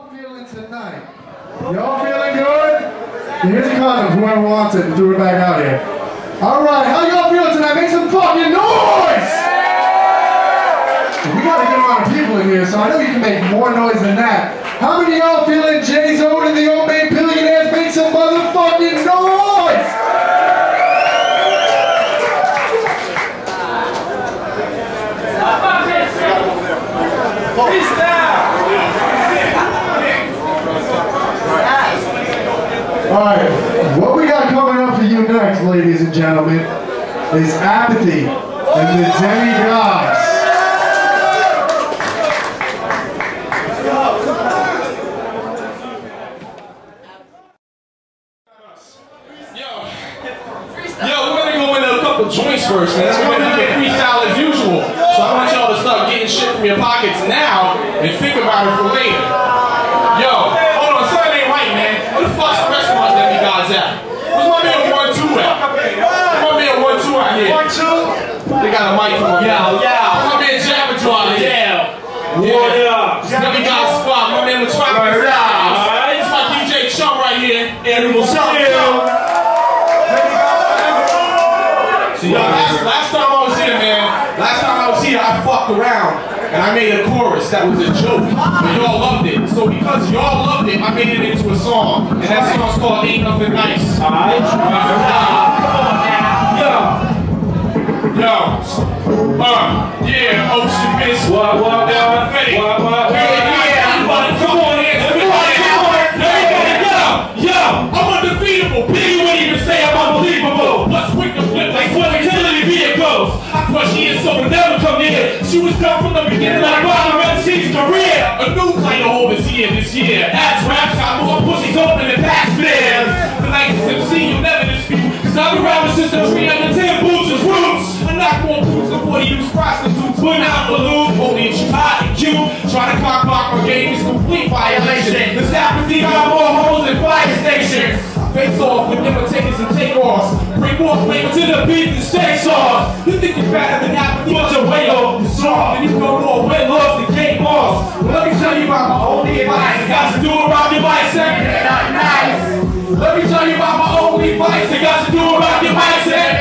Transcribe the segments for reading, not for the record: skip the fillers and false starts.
feeling tonight? Y'all feeling good? Here's a condom, whoever wants it, do it back out here. Alright, how y'all feeling tonight? Make some fucking noise! We got a good amount of people in here, so I know you can make more noise than that. How many of y'all feeling J-Zone and the old man billionaires? Make some motherfucking noise! Alright, what we got coming up for you next, ladies and gentlemen, is Apathy and the Demigodz. Yo, we're gonna go into a couple joints first, man. We're gonna do a freestyle as usual. So I want y'all to start getting shit from your pockets now and think about it for later. Yo, hold on, something ain't right, man. Where the fuck's the rest of my Demigodz at? Where's my man OneTwo at? Where's my man OneTwo out here? OneTwo? They got a mic on. Yo. My man Jabba out here. What up? Demigodz spot. My man was trying to be It's my DJ Chum right here. Animal Chum. Last time I was here, man, I fucked around and I made a chorus that was a joke, but y'all loved it. So because y'all loved it, I made it into a song, and that song's called Ain't Nothing Nice. Yeah, Ocean Mist. What, come on, I'm undefeatable. Biggie wouldn't even say I'm unbelievable. Plus quick to flip like 20 utility vehicles. I crush years so will never come near. She was done from the beginning like Robin MC's career. A new title holder this year. Ass raps got more pussies open than past flares. The nicest MC you'll never dispute. Cause I've been around since the 310 boots is roots. I knock more boots than 40 used prostitutes. But not balloon, only if she's hot and cute. Try to cock block my game is complete violation. This apathy got more holes than fire stations. Face off with imitators and takeoffs. Bring more flavor to the beat than steak sauce. You think you're better than apathy, but you're way off. You're soft, and you go more wet lost than cake boss. Well, let me tell you about my only advice. It got to do around your mindset. It not nice. Let me tell you about my only vice. It got to do around your mindset.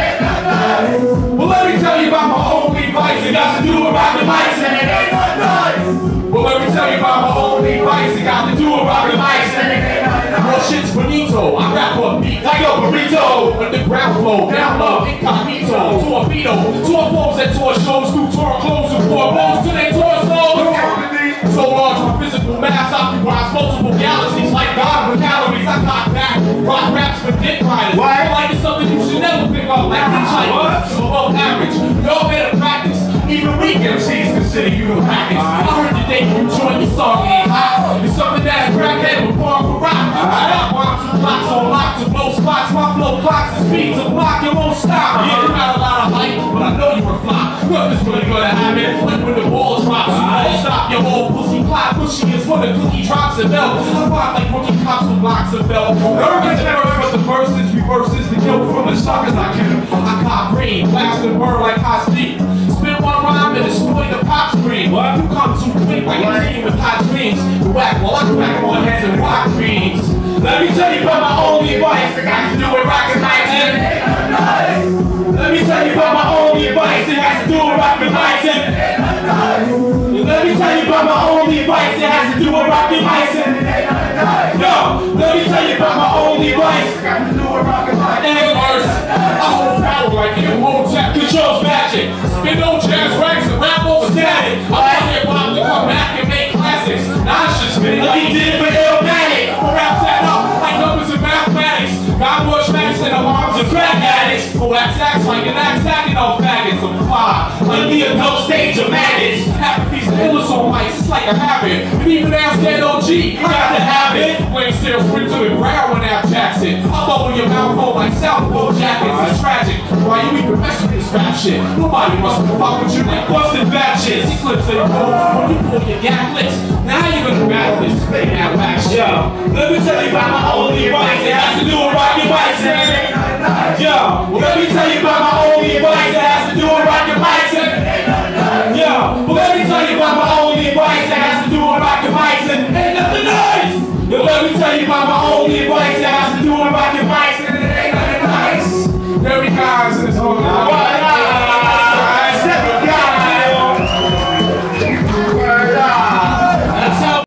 Well, let me tell you about my only vice. It got to do around your mindset. It ain't not nice. Well, let me tell you about my only vice. It got to do around your mindset. Well, shit's bonito. I rap up beat like a burrito. Underground flow, down low, incognito. Torpedo, tour foes that tour shows, who tour clothes and pour bones to their torsos. So large, my physical mass occupies multiple galaxies like God with calories. I got back. Rock raps for dick riders. Why? Like it's something you should never pick up like hitchhikers. So above average, y'all better practice. Even weak MCs consider you the package. I heard the day you joined your song ain't hot. It's something that a crackhead would pour for rock. I got bombs and blocks on lock to blow spots. My flow clocks and speeds to block. You won't stop. Yeah, you got a lot of hype, but I know you were flop. Nothing's really gonna happen like when the ball drops. Don't stop your old pussy clock. Pushy is when the cookie drops and melt. I pop like rookie cops with blocks of belt. Nervous at first, but the verses reverses the guilt from the suckers I kill. I cop green, blast and burn like hot steam. Spin one rhyme and destroy the pop screen. What? You come too quick like a team with hot dreams. You whack while I crack on heads and rock dreams. Let me tell you about my only vice. It has to do with rockin' mics and let me tell you about my only vice. It has to do with rockin' mics and let me tell you about my only vice. It has to do with rockin' mics and yo, let me tell you about my only vice. It has to do with rockin' mics and worse. I hold power like you hold tap controls magic. Spin no jazz ranks and rap over static. I want hip-hop to come back and make classics. Now I should spin it like he did for Illmatic. Or rap that up like numbers and mathematics. Got more tracks than alarms and crack addicts. Who acts like an axe hacking off faggots. I'm fly like the adult stage of madness. Apathy's the illest on mics, it's like a habit. And even ask that OG, you got to have it. Playing still sprint to the ground when App Jackson. I'll bubble your mouth hole like South Pole jackets. It's tragic. Why you even mess with this rap shit? Nobody wants to fuck with you like busted batches. Eclipse they pull when you pull your gap lips. Now you're gonna battle this spitting that whack shit. Yo, let me tell you about my only vice. It has to do with rockin' mics and yo, let me tell you about my only vice. It has to do with rockin' mics and yo, let me tell you about my only vice. It has to do with rockin' mics and ain't nothing nice. tell you about my only advice that has to do with rocking mics, and it ain't nothing nice. Very guys in this whole